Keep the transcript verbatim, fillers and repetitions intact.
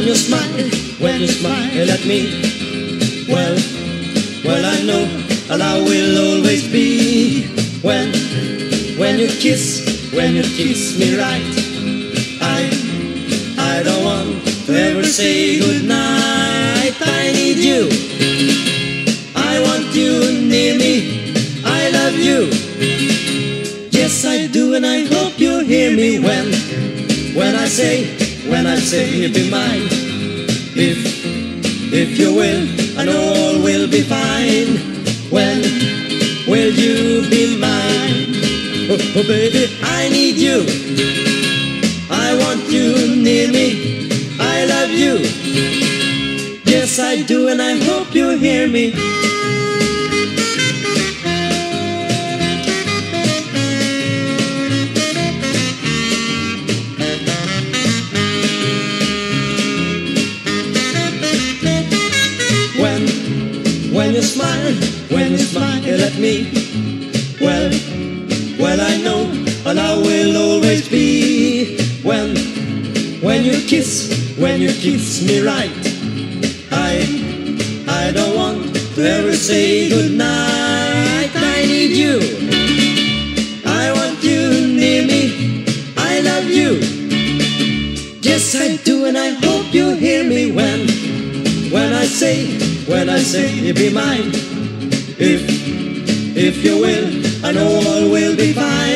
you smile, when you smile at me, well, well I know I will always be. When, when you kiss, when you kiss me right, I, I don't want to ever say goodnight. I need you, I want you near me, I love you. Yes I do, and I hope you hear me when, when I say, when I say you'll be mine. If, if you will, I know all will be fine. When will you be mine? Oh, oh baby, I need you, I want you near me, I love you. Yes I do, and I hope you hear me. When, when you smile, when you smile at me, well, well I know I will always be. When, when you kiss, when you kiss me right, I, I don't want to ever say goodnight. I need you, I want you near me, I love you. Yes I do, and I hope you hear me when, when I say, when I say you be mine. If, if you will, I know all will be fine.